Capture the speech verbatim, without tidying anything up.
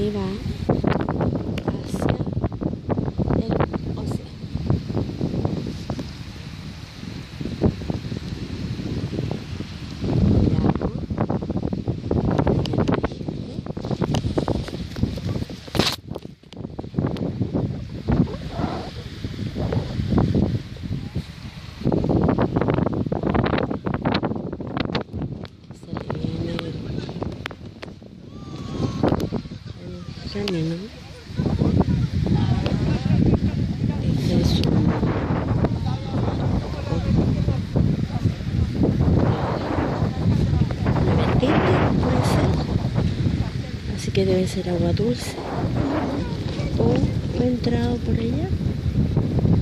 ahí va hacia el océano. El lago lleno de gente. Se le viene el camino. Este es un una vertiente, puede ser, así que debe ser agua dulce o he entrado por allá.